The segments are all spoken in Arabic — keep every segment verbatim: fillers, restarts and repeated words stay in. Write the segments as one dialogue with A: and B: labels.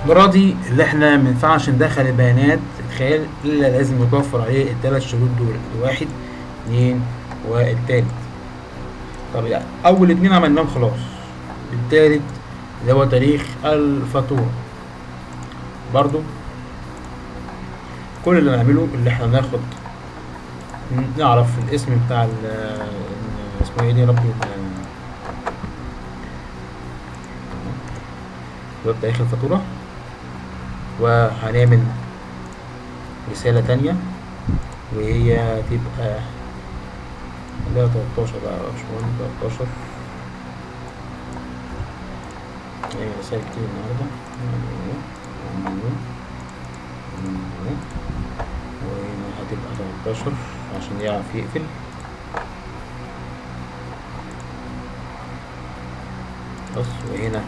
A: المرة دي اللي احنا مينفعش ندخل البيانات ادخال الا لازم يتوفر عليه التلات شروط دول، الواحد اتنين والتالت. طب يعني اول اتنين عملناهم خلاص، التالت اللي هو تاريخ الفاتورة برضو كل اللي نعمله اللي احنا ناخد نعرف الاسم بتاع ال اسمه ايه دي يا ربي، اللي هو تاريخ الفاتورة، وهنعمل رسالة تانية وهي تبقى ده تلتاشر بقى مش مهم، تلتاشر يعني رسائل كتير النهاردة، وهنا هتبقى تلتاشر عشان يعرف يقفل. بس وهنا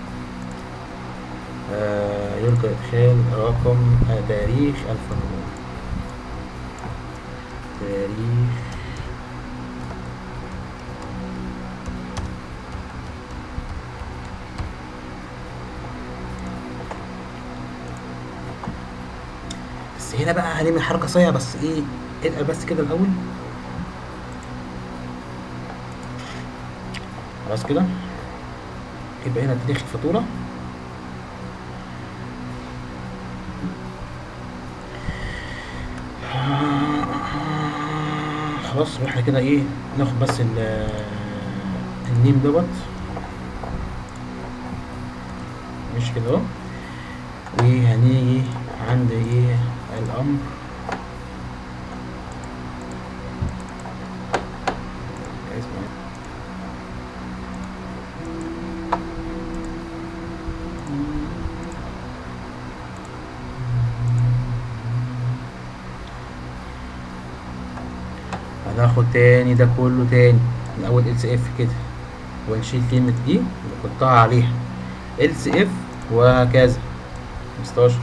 A: آه يلقى إدخال رقم آه تاريخ الفاتورة، تاريخ بس هنا بقى هنعمل حركة صايعة، بس ايه اتقل بس كده الأول. خلاص كده يبقى هنا تاريخ الفاتورة، خلاص. واحنا كده ايه ناخد بس النيم دوت مش كده اهو، وهنيجي عند ايه الامر اسمه هناخد تاني ده كله تاني من اول ال سي اف كده، ونشيل كلمة دي ونحطها عليها ال سي اف وهكذا. خمستاشر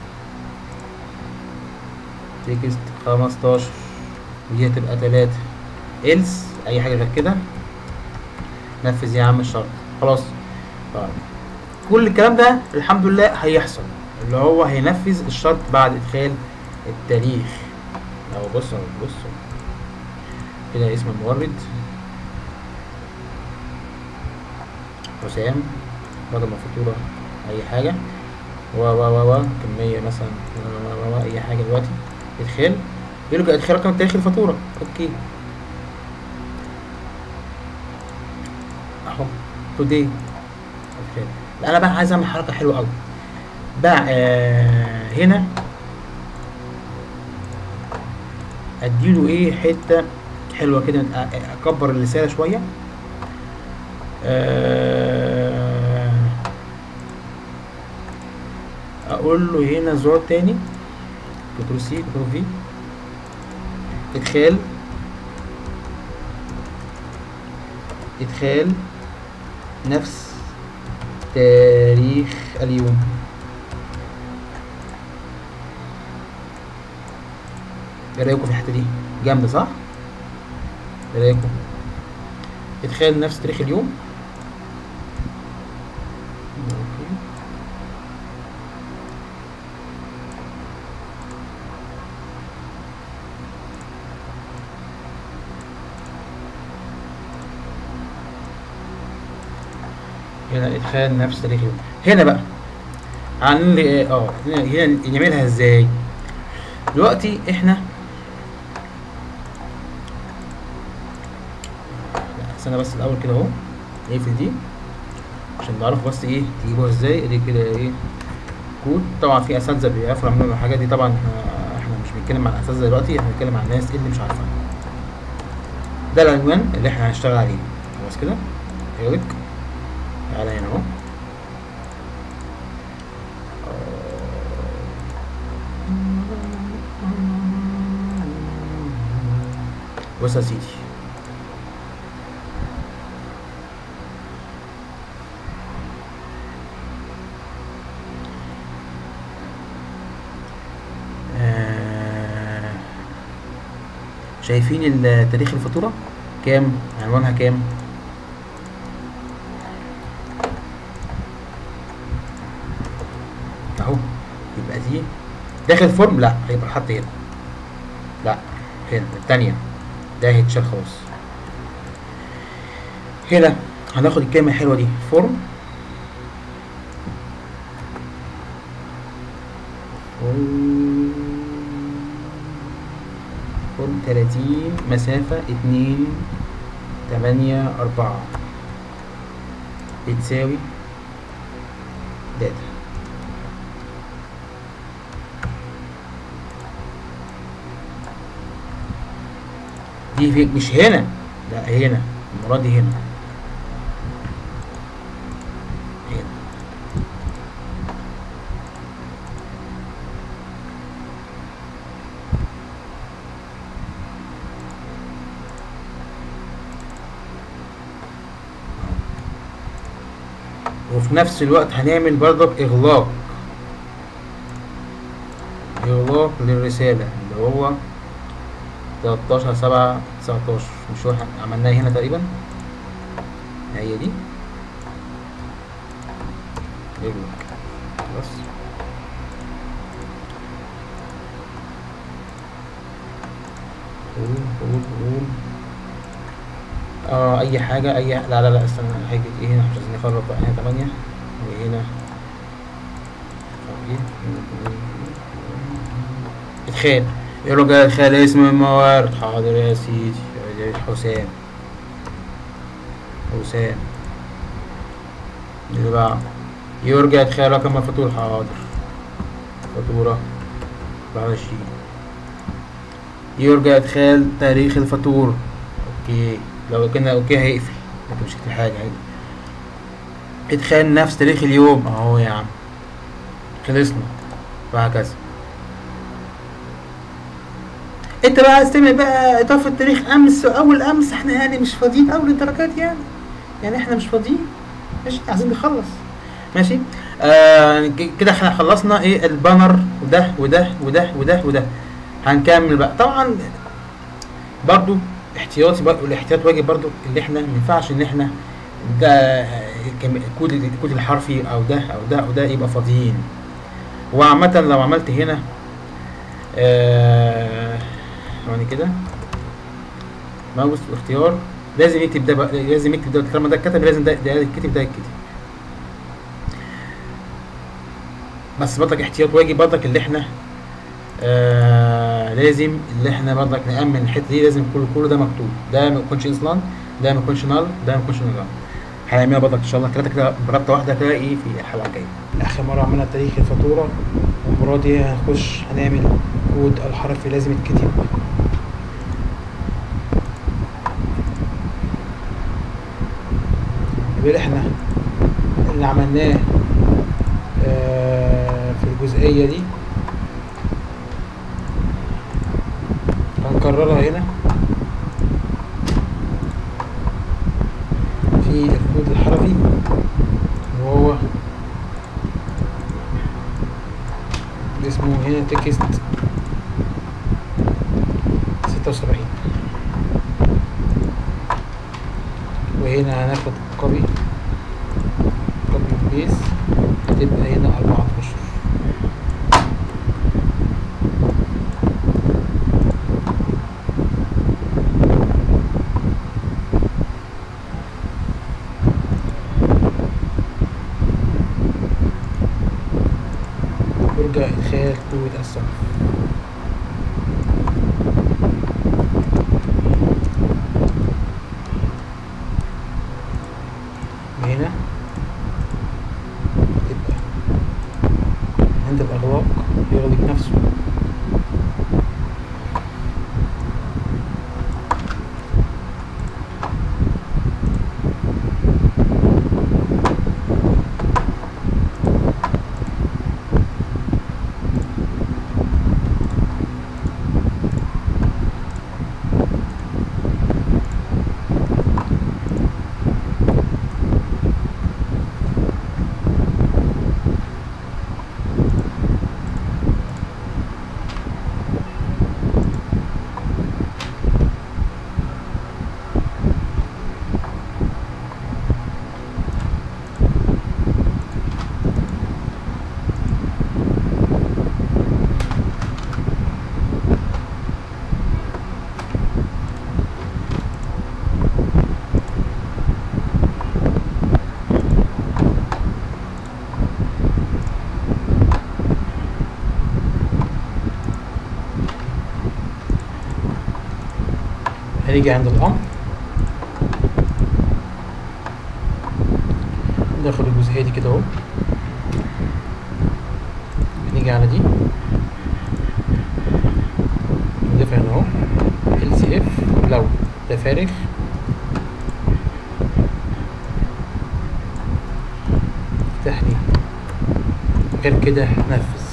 A: تكست خمستاشر ودي هتبقى تلاتة إلس اي حاجة غير كده نفذ يا عم الشرط. خلاص طيب كل الكلام ده الحمد لله هيحصل، اللي هو هينفذ الشرط بعد ادخال التاريخ. اهو بص اهو بص كده اسم المورد حسام، بدل ما فاتورة اي حاجة و و و و كمية مثلا و و اي حاجة دلوقتي ادخال، يلقى ادخال رقم تاريخ الفاتورة. اوكي اهو توداي ادخال. انا بقى عايز اعمل حركة حلوة اوي بقى آه هنا اديله ايه حتة حلوة كده، اكبر الرسالة شوية أه اقول له هنا زرار تاني كنترول سي كنترول في ادخال ادخال نفس تاريخ اليوم. ايه رايكم في الحته دي؟ جامده صح؟ ايه رايكم؟ ادخال نفس تاريخ اليوم. هنا ادخال نفس تاريخ اليوم. هنا بقى عن اه هنا نعملها ازاي؟ دلوقتي احنا استنى بس الاول كده اهو نقفل دي عشان نعرف بس ايه تجيبوها ازاي. دي كده ايه كود، طبعا في اساتذه بيعرفوا يعملوا الحاجات دي، طبعا احنا مش بنتكلم عن اساتذه دلوقتي، احنا بنتكلم عن الناس اللي مش عارفاها. ده العنوان اللي احنا هنشتغل عليه. خلاص كده يقولك تعالى هنا اهو بص يا سيدي، آه شايفين تاريخ الفاتورة كام؟ عنوانها كام؟ دي داخل فورم، لا هيبقى حط هنا، لا هنا التانية ده هيتشال خلاص. هنا هناخد الكلمة الحلوة دي فورم، فورم تلاتين مسافة اتنين تمانية أربعة بتساوي داتا. دي في مش هنا، لا هنا المرة دي هنا هنا وفي نفس الوقت هنعمل برضك اغلاق اغلاق للرسالة اللي هو تلتاشر سبعة تسعتاشر، مش هو عملناها هنا تقريبا، هي دي بس. قول قول قول اه اي حاجة اي لا لا لا استنى، حاجة ايه هنا مش عايزين نخرج بقى، هنا تمانية وهنا ادخال يرجع ادخال اسم الموارد. حاضر يا سيدي. حسام حسام اللي بعد يرجع ادخال رقم الفاتورة. حاضر فاتورة أربعة وعشرين. يرجع ادخال تاريخ الفاتورة. اوكي لو كنا اوكي هيقفل، انت مش هتكتب حاجة. ادخال نفس تاريخ اليوم اهو يا عم خلصنا، وهكذا. انت بقى استمع بقى اضافة تاريخ امس واول امس، احنا يعني مش فاضيين اول الدرجات يعني يعني احنا مش فاضيين ماشي، عايزين نخلص ماشي. آه كده احنا خلصنا ايه البانر وده وده وده وده وده. هنكمل بقى طبعا برضو احتياطي بقى، والاحتياط واجب برضو اللي احنا مينفعش ان احنا ده الكود الكود الحرفي او ده او ده او ده يبقى فاضيين. وعامة لو عملت هنا آه يعني كده ماوس واختيار لازم يكتب ده بقى، لازم يكتب ده طالما ده اتكتب لازم ده ده يتكتب ده يتكتب. بس برضك احتياط واجب برضك اللي احنا آه لازم اللي احنا برضك نأمن الحته دي، لازم كل كل ده مكتوب، ده ما يكونش اصلا، ده ما يكونش نال، ده ما يكونش نال. هنعملها برضك ان شاء الله ثلاثه كده بربطه واحده كده ايه في الحلقه الجايه. اخر مره عملنا تاريخ الفاتوره، والمره دي هنخش هنعمل كود الحرفي لازم يتكتب. يبقى احنا اللي عملناه آه في الجزئيه دي هنكررها هنا في الكود الحرفي، وهو اسمه هنا تكست ستة وسبعين. وهنا هناخد كوبي كوبي بيس، هتبقى هنا أربعة عشر. يرجع إدخال كود الصرف. هنا تبقى عند الأغلاق يغلق نفسه. هنيجي عند الأمر ناخد الجزئية دي كده اهو، نيجي على دي نضيفها هنا اهو ال سي اف لو ده فارغ، افتح لي غير كده نفذ.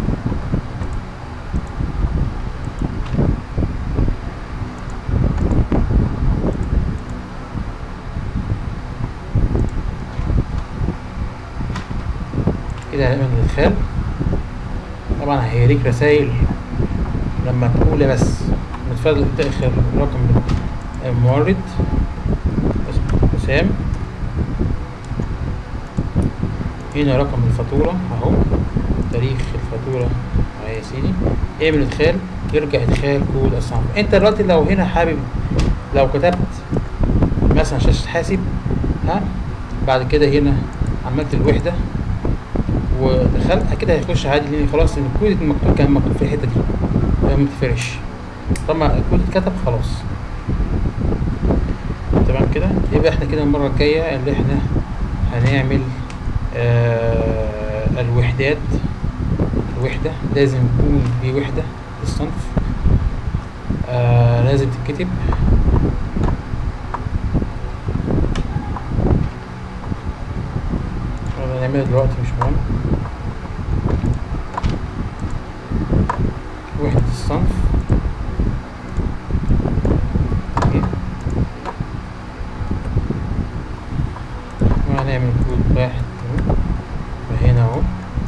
A: كده هنعمل الادخال. طبعا هيوريك رسايل لما تقول بس متفضل تدخل رقم المورد حسام، هنا رقم الفاتورة اهو، تاريخ الفاتورة اهي يا سيدي، اعمل ادخال، يرجع ادخال كود الصنف. انت دلوقتي لو هنا حابب لو كتبت مثلا شاشة حاسب ها، بعد كده هنا عملت الوحدة ودخلت كده هيخش عادي، لان خلاص الكود المكتوب كان مكتوب في الحتة دي ما متفرش، طبعا الكود اتكتب خلاص تمام كده. يبقى احنا كده المرة الجاية اللي احنا هنعمل آه الوحدات. الوحدة لازم يكون في وحدة الصنف آه لازم تتكتب، هنعملها دلوقتي مش مهم. وحدة الصنف وهنعمل كود واحد اهو، وهنا اهو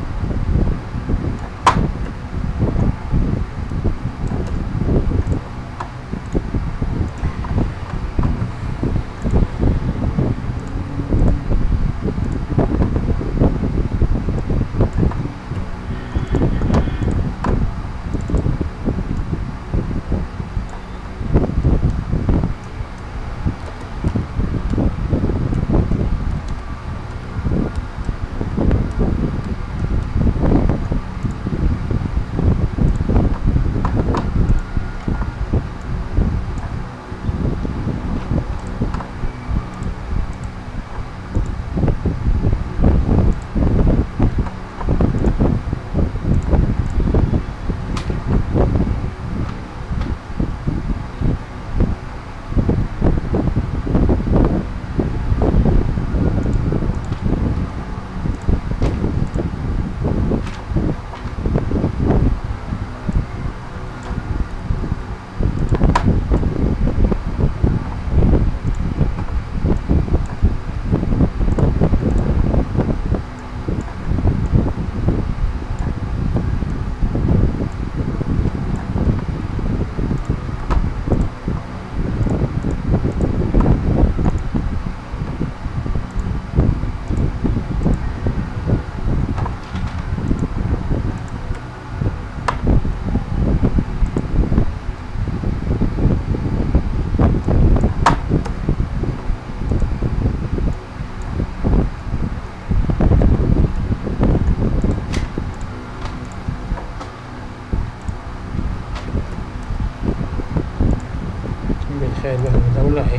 A: بالخير الوحدة الدولة اهي.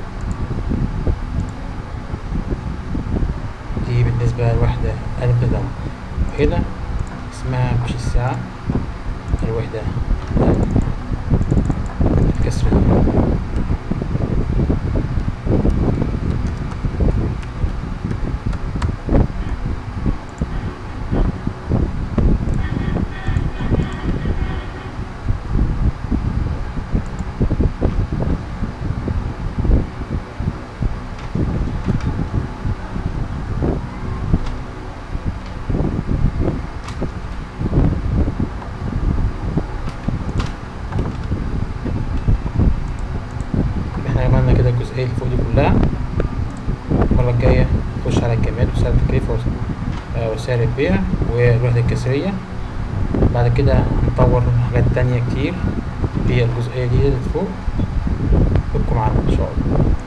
A: دي بالنسبة للوحدة البدم، هنا اسمها مش الساعة، الوحدة الكسرية. عملنا كده الجزئية اللي فوق دي كلها. المرة الجاية نخش على الكمال وسعر التكلفة وسعر البيع والوحدة الكسرية. بعد كده نطور حاجات تانية كتير في الجزئية دي اللي فوق. اشوفكم معانا ان شاء الله.